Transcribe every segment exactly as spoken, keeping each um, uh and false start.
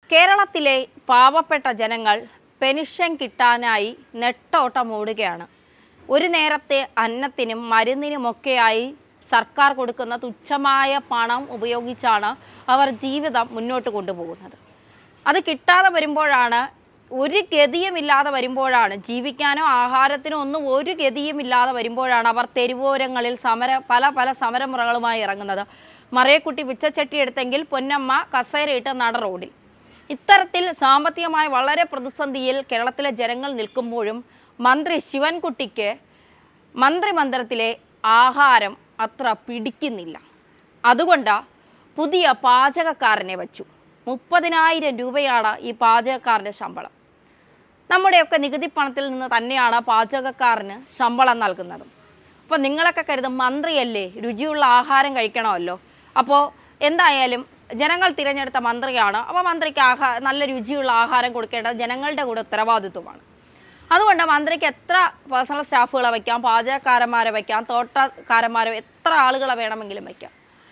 കേരളത്തിലെ പാവപ്പെട്ട ജനങ്ങൾ പെൻഷൻ കിട്ടാനായി നെട്ടോട്ടമോടുകയാണ്. ഒരു നേരത്തെ അന്നത്തിനും മരുന്നിനുമൊക്കെയായി സർക്കാർ കൊടുക്കുന്ന തുച്ഛമായ പണം ഉപയോഗിച്ചാണ് അവർ ജീവിതം മുന്നോട്ട് കൊണ്ടുപോകുന്നത്. അത് കിട്ടാതെ വരുമ്പോഴാണ്, ഒരു ഗതിയുമില്ലാതെ വരുമ്പോഴാണ്, ജീവിക്കാനോ ആഹാരത്തിനോ ഒന്നും ഒരു ഗതിയുമില്ലാതെ വരുമ്പോഴാണ് അവർ തെരുവോരങ്ങളിൽ സമര പല പല സമരമുറകളുമായി ഇറങ്ങുന്നത്. മറയക്കുട്ടി പിച്ചച്ചട്ടി എടുത്തെങ്കിൽ പൊന്നമ്മ കസേരയിട്ട് നട റോഡിൽ. ഇത്തരത്തിൽ സാമ്പത്തികമായി വളരെ പ്രതിസന്ധിയിൽ കേരളത്തിലെ ജനങ്ങൾ നിൽക്കുമ്പോഴും മന്ത്രി ശിവൻകുട്ടിക്ക് മന്ത്രിമന്ദിരത്തിലെ ആഹാരം അത്ര പിടിക്കുന്നില്ല. അതുകൊണ്ട് പുതിയ പാചകക്കാരനെ വച്ചു. മുപ്പതിനായിരം രൂപയാണ് ഈ പാചകക്കാരൻ്റെ ശമ്പളം. നമ്മുടെയൊക്കെ നികുതി പണത്തിൽ നിന്ന് തന്നെയാണ് പാചകക്കാരന് ശമ്പളം നൽകുന്നത്. അപ്പോൾ നിങ്ങളൊക്കെ കരുതും മന്ത്രിയല്ലേ, രുചിയുള്ള ആഹാരം കഴിക്കണമല്ലോ, അപ്പോൾ എന്തായാലും ജനങ്ങൾ തിരഞ്ഞെടുത്ത മന്ത്രിയാണ്, അപ്പോൾ മന്ത്രിക്ക് ആഹാ നല്ല രുചിയുള്ള ആഹാരം കൊടുക്കേണ്ടത് ജനങ്ങളുടെ കൂടെ ഉത്തരവാദിത്വമാണ്. അതുകൊണ്ട് മന്ത്രിക്ക് എത്ര പേഴ്സണൽ സ്റ്റാഫുകളെ വയ്ക്കാം, പാചകക്കാരന്മാരെ വയ്ക്കാം, തോട്ടക്കാരന്മാരെ, എത്ര ആളുകളെ വേണമെങ്കിലും വയ്ക്കാം.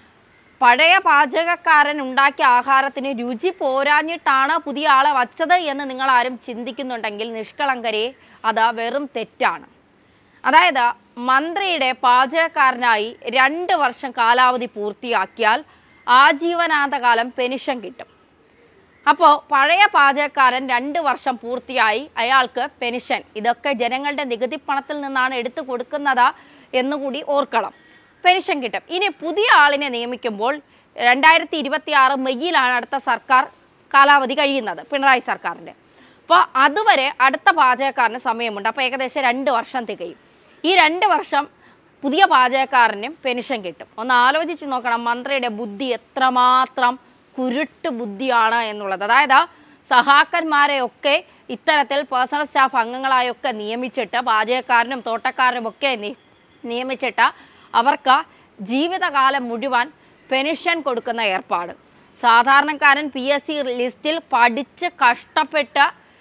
പഴയ പാചകക്കാരൻ ഉണ്ടാക്കിയ ആഹാരത്തിന് രുചി പോരാഞ്ഞിട്ടാണ് പുതിയ ആളെ വച്ചത് എന്ന് നിങ്ങളാരും ചിന്തിക്കുന്നുണ്ടെങ്കിൽ നിഷ്കളങ്കരെ, അത് വെറും തെറ്റാണ്. അതായത് മന്ത്രിയുടെ പാചകക്കാരനായി രണ്ട് വർഷം കാലാവധി പൂർത്തിയാക്കിയാൽ ആജീവനാന്തകാലം പെൻഷൻ കിട്ടും. അപ്പോൾ പഴയ പാചകക്കാരൻ രണ്ട് വർഷം പൂർത്തിയായി, അയാൾക്ക് പെൻഷൻ. ഇതൊക്കെ ജനങ്ങളുടെ നികുതി പണത്തിൽ നിന്നാണ് എടുത്തു കൊടുക്കുന്നത് എന്നുകൂടി ഓർക്കണം. പെൻഷൻ കിട്ടും. ഇനി പുതിയ ആളിനെ നിയമിക്കുമ്പോൾ രണ്ടായിരത്തി ഇരുപത്തി ആറ് മെയ്യിലാണ് അടുത്ത സർക്കാർ കാലാവധി കഴിയുന്നത്, പിണറായി സർക്കാരിൻ്റെ. അപ്പോൾ അതുവരെ അടുത്ത പാചകക്കാരന് സമയമുണ്ട്. അപ്പോൾ ഏകദേശം രണ്ട് വർഷം തികയും. ഈ രണ്ട് വർഷം പുതിയ പാചകക്കാരനും പെൻഷൻ കിട്ടും. ഒന്ന് ആലോചിച്ച് നോക്കണം മന്ത്രിയുടെ ബുദ്ധി എത്രമാത്രം കുരുട്ട് ബുദ്ധിയാണ് എന്നുള്ളത്. അതായത് സഹാക്കന്മാരെയൊക്കെ ഇത്തരത്തിൽ പേഴ്സണൽ സ്റ്റാഫ് അംഗങ്ങളായൊക്കെ നിയമിച്ചിട്ട്, പാചകക്കാരനും തോട്ടക്കാരനും ഒക്കെ നിയമിച്ചിട്ട് അവർക്ക് ജീവിതകാലം മുഴുവൻ പെൻഷൻ കൊടുക്കുന്ന ഏർപ്പാട്. സാധാരണക്കാരൻ പി എസ് സി ലിസ്റ്റിൽ പഠിച്ച് കഷ്ടപ്പെട്ട്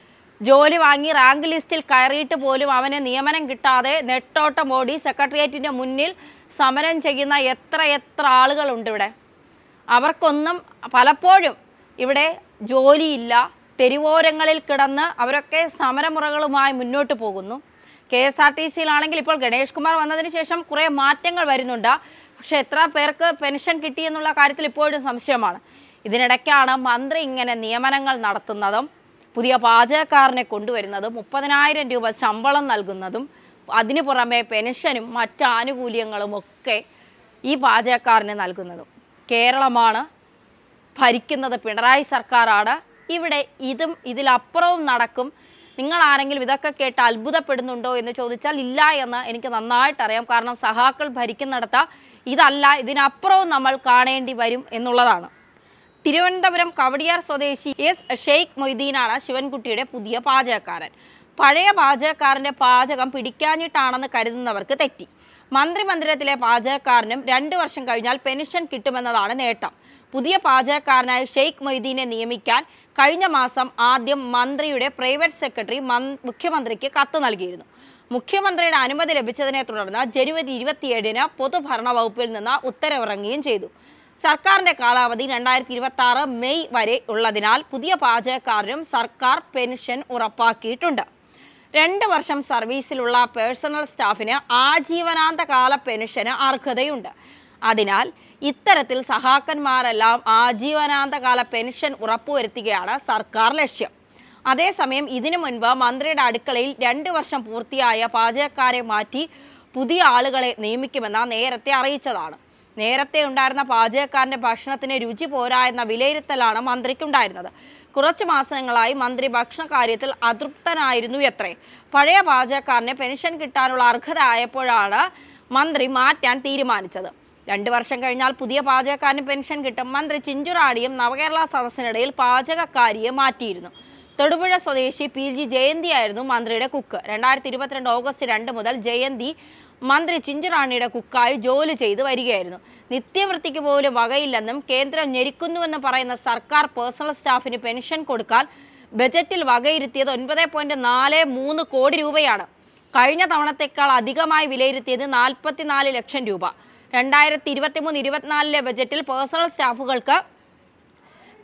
ജോലി വാങ്ങി റാങ്ക് ലിസ്റ്റിൽ കയറിയിട്ട് പോലും അവന് നിയമനം കിട്ടാതെ നെട്ടോട്ടം ഓടി സെക്രട്ടേറിയറ്റിൻ്റെ മുന്നിൽ സമരം ചെയ്യുന്ന എത്ര എത്ര ആളുകളുണ്ട് ഇവിടെ. അവർക്കൊന്നും പലപ്പോഴും ഇവിടെ ജോലിയില്ല, തെരുവോരങ്ങളിൽ കിടന്ന് അവരൊക്കെ സമരമുറകളുമായി മുന്നോട്ട് പോകുന്നു. കെ എസ് ആർ ടി സിയിലാണെങ്കിൽ ഇപ്പോൾ ഗണേഷ് കുമാർ വന്നതിന് ശേഷം കുറേ മാറ്റങ്ങൾ വരുന്നുണ്ട്. പക്ഷെ എത്ര പേർക്ക് പെൻഷൻ കിട്ടിയെന്നുള്ള കാര്യത്തിൽ ഇപ്പോഴും സംശയമാണ്. ഇതിനിടയ്ക്കാണ് മന്ത്രി ഇങ്ങനെ നിയമനങ്ങൾ നടത്തുന്നതും പുതിയ പാചകക്കാരനെ കൊണ്ടുവരുന്നതും മുപ്പതിനായിരം രൂപ ശമ്പളം നൽകുന്നതും അതിനു പുറമെ പെൻഷനും മറ്റ് ആനുകൂല്യങ്ങളും ഒക്കെ ഈ പാചകക്കാരന് നൽകുന്നതും. കേരളമാണ് ഭരിക്കുന്നത്, പിണറായി സർക്കാരാണ്. ഇവിടെ ഇതും ഇതിലപ്പുറവും നടക്കും. നിങ്ങൾ ആരെങ്കിലും ഇതൊക്കെ കേട്ട് അത്ഭുതപ്പെടുന്നുണ്ടോ എന്ന് ചോദിച്ചാൽ ഇല്ല എന്ന് എനിക്ക് നന്നായിട്ടറിയാം. കാരണം സഹാക്കൾ ഭരിക്കുന്നിടത്ത് ഇതല്ല, ഇതിനപ്പുറവും നമ്മൾ കാണേണ്ടി വരും എന്നുള്ളതാണ്. തിരുവനന്തപുരം കവടിയാർ സ്വദേശി എസ് ഷെയ്ഖ് മൊയ്തീനാണ് ശിവൻകുട്ടിയുടെ പുതിയ പാചകക്കാരൻ. പഴയ പാചകക്കാരൻ്റെ പാചകം പിടിക്കാഞ്ഞിട്ടാണെന്ന് കരുതുന്നവർക്ക് തെറ്റി. മന്ത്രിമന്ദിരത്തിലെ പാചകക്കാരനും രണ്ട് വർഷം കഴിഞ്ഞാൽ പെൻഷൻ കിട്ടുമെന്നതാണ് നേട്ടം. പുതിയ പാചകക്കാരനായി ഷെയ്ഖ് മൊയ്തീനെ നിയമിക്കാൻ കഴിഞ്ഞ മാസം ആദ്യം മന്ത്രിയുടെ പ്രൈവറ്റ് സെക്രട്ടറി മുഖ്യമന്ത്രിക്ക് കത്ത് നൽകിയിരുന്നു. മുഖ്യമന്ത്രിയുടെ അനുമതി ലഭിച്ചതിനെ തുടർന്ന് ജനുവരി ഇരുപത്തിയേഴിന് പൊതുഭരണ വകുപ്പിൽ നിന്ന് ഉത്തരവിറങ്ങുകയും ചെയ്തു. സർക്കാരിൻ്റെ കാലാവധി രണ്ടായിരത്തി ഇരുപത്തി ആറ് മെയ് വരെ ഉള്ളതിനാൽ പുതിയ പാചകക്കാരനും സർക്കാർ പെൻഷൻ ഉറപ്പാക്കിയിട്ടുണ്ട്. രണ്ട് വർഷം സർവീസിലുള്ള പേഴ്സണൽ സ്റ്റാഫിന് ആജീവനാന്തകാല പെൻഷന് അർഹതയുണ്ട്. അതിനാൽ ഇത്തരത്തിൽ സഹാക്കന്മാരെല്ലാം ആജീവനാന്തകാല പെൻഷൻ ഉറപ്പുവരുത്തുകയാണ് സർക്കാർ ലക്ഷ്യം. അതേസമയം ഇതിനു മുൻപ് മന്ത്രിയുടെ അടുക്കളയിൽ രണ്ട് വർഷം പൂർത്തിയായ പാചകക്കാരെ മാറ്റി പുതിയ ആളുകളെ നിയമിക്കുമെന്ന് നേരത്തെ അറിയിച്ചതാണ്. നേരത്തെ ഉണ്ടായിരുന്ന പാചകക്കാരൻ്റെ ഭക്ഷണത്തിന് രുചി പോരാ എന്ന വിലയിരുത്തലാണ് മന്ത്രിക്കുണ്ടായിരുന്നത്. കുറച്ചു മാസങ്ങളായി മന്ത്രി ഭക്ഷണകാര്യത്തിൽ അതൃപ്തനായിരുന്നു എത്രേ. പഴയ പാചകക്കാരന് പെൻഷൻ കിട്ടാനുള്ള അർഹത ആയപ്പോഴാണ് മന്ത്രി മാറ്റാൻ തീരുമാനിച്ചത്. രണ്ട് വർഷം കഴിഞ്ഞാൽ പുതിയ പാചകക്കാരന് പെൻഷൻ കിട്ടും. മന്ത്രി ചിഞ്ചുറാണിയും നവകേരള സദസ്സിനിടയിൽ പാചകക്കാരിയെ മാറ്റിയിരുന്നു. തൊടുപുഴ സ്വദേശി പി ജി ജയന്തിയായിരുന്നു മന്ത്രിയുടെ കുക്ക്. രണ്ടായിരത്തി ഇരുപത്തിരണ്ട് ഓഗസ്റ്റ് രണ്ട് മുതൽ ജയന്തി മന്ത്രി ചിഞ്ചുറാണിയുടെ കുക്കായി ജോലി ചെയ്ത് വരികയായിരുന്നു. നിത്യവൃത്തിക്ക് പോലും വകയില്ലെന്നും കേന്ദ്രം ഞെരുക്കുന്നുവെന്ന് പറയുന്ന സർക്കാർ പേഴ്സണൽ സ്റ്റാഫിന് പെൻഷൻ കൊടുക്കാൻ ബജറ്റിൽ വകയിരുത്തിയത് ഒൻപത് പോയിന്റ് നാല് മൂന്ന് കോടി രൂപയാണ്. കഴിഞ്ഞ തവണത്തേക്കാൾ അധികമായി വിലയിരുത്തിയത് നാൽപ്പത്തിനാല് ലക്ഷം രൂപ. രണ്ടായിരത്തി ഇരുപത്തി മൂന്ന് ഇരുപത്തിനാലിലെ ബജറ്റിൽ പേഴ്സണൽ സ്റ്റാഫുകൾക്ക്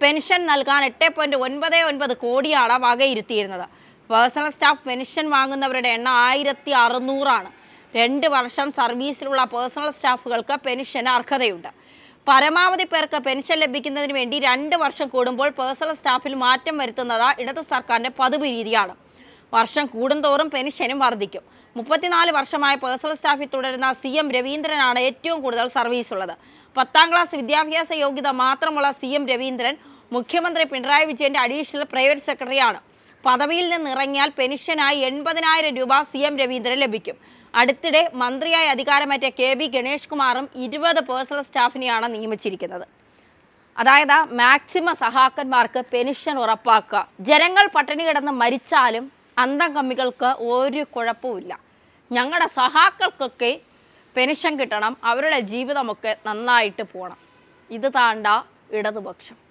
പെൻഷൻ നൽകാൻ എട്ട് പോയിന്റ് ഒൻപത് ഒൻപത് കോടിയാണ് വകയിരുത്തിയിരുന്നത്. പേഴ്സണൽ സ്റ്റാഫ് പെൻഷൻ വാങ്ങുന്നവരുടെ എണ്ണം ആയിരത്തി അറുന്നൂറാണ്. രണ്ട് വർഷം സർവീസിലുള്ള പേഴ്സണൽ സ്റ്റാഫുകൾക്ക് പെൻഷന് അർഹതയുണ്ട്. പരമാവധി പേർക്ക് പെൻഷൻ ലഭിക്കുന്നതിന് വേണ്ടി രണ്ട് വർഷം കൂടുമ്പോൾ പേഴ്സണൽ സ്റ്റാഫിൽ മാറ്റം വരുത്തുന്നത് ഇടത് സർക്കാരിൻ്റെ പതിവ് രീതിയാണ്. വർഷം കൂടുന്തോറും പെൻഷനും വർദ്ധിക്കും. മുപ്പത്തിനാല് വർഷമായ പേഴ്സണൽ സ്റ്റാഫിൽ തുടരുന്ന സി എം രവീന്ദ്രനാണ് ഏറ്റവും കൂടുതൽ സർവീസ് ഉള്ളത്. പത്താം ക്ലാസ് വിദ്യാഭ്യാസ യോഗ്യത മാത്രമുള്ള സി എം രവീന്ദ്രൻ മുഖ്യമന്ത്രി പിണറായി വിജയന്റെ അഡീഷണൽ പ്രൈവറ്റ് സെക്രട്ടറിയാണ്. പദവിയിൽ നിന്നിറങ്ങിയാൽ പെൻഷനായി എൺപതിനായിരം രൂപ സി എം രവീന്ദ്രൻ ലഭിക്കും. അടുത്തിടെ മന്ത്രിയായി അധികാരമേറ്റ കെ ബി ഗണേഷ് കുമാറും ഇരുപത് പേഴ്സണൽ സ്റ്റാഫിനെയാണ് നിയമിച്ചിരിക്കുന്നത്. അതായത് മാക്സിമം സഹാക്കന്മാർക്ക് പെൻഷൻ ഉറപ്പാക്കുക. ജനങ്ങൾ പട്ടിണി കിടന്ന് മരിച്ചാലും അന്തം കമ്മികൾക്ക് ഒരു കുഴപ്പമില്ല. ഞങ്ങളുടെ സഹാക്കൾക്കൊക്കെ പെൻഷൻ കിട്ടണം, അവരുടെ ജീവിതമൊക്കെ നന്നായിട്ട് പോകണം. ഇത് താണ്ട ഇടതുപക്ഷം.